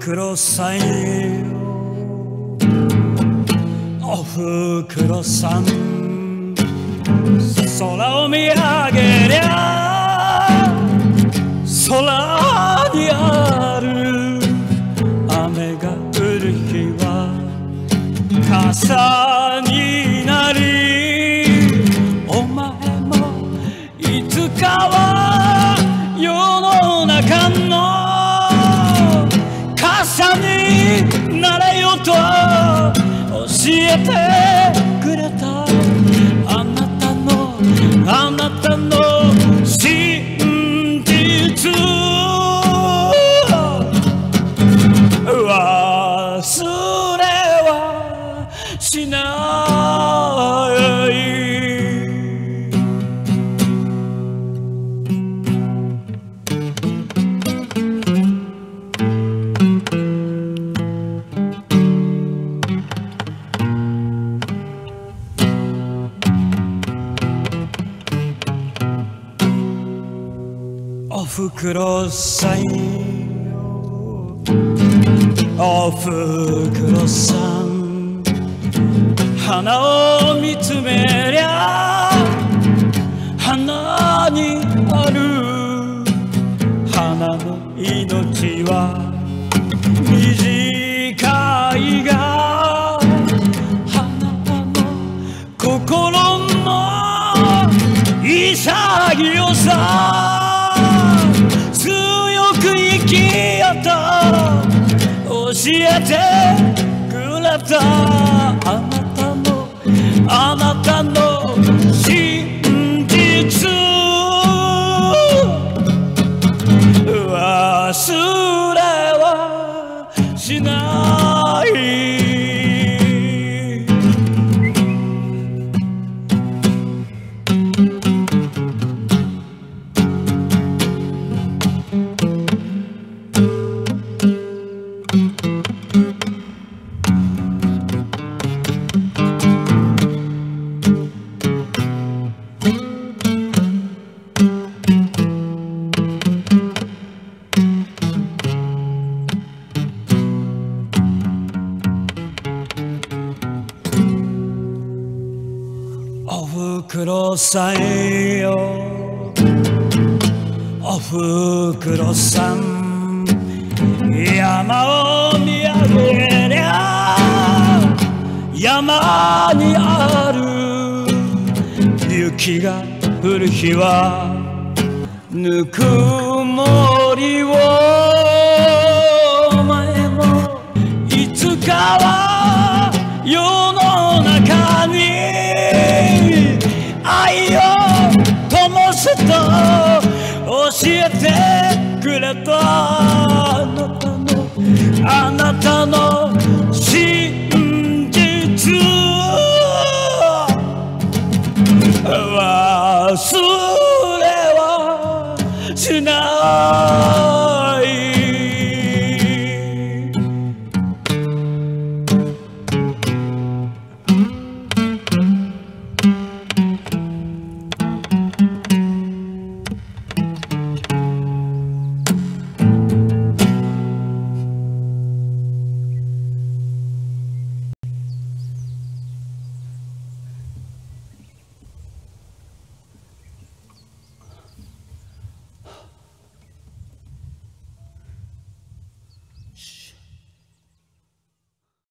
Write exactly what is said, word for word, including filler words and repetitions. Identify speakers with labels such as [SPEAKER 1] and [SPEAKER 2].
[SPEAKER 1] くろさんよ、おふくろさん、空を見上げりゃ空にある雨が降る日は傘になり、お前もいつかは世の中の傘になれよと教えてくれた、あなたのあなたの真実忘れはしない。おふくろさんよ、おふくろさん、花を見つめりゃ花にある、花の命は短いが花の心の潔さ強く生きようと教えてくれた、あなたのあなたの真実忘れはしない。おふくろさんよ、おふくろさん、山を見上げりゃ山にある雪が降る日はぬくもりを、お前もいつかは世の中に愛を灯すと教えてくれた、あなたのあなたの真実忘れはしない。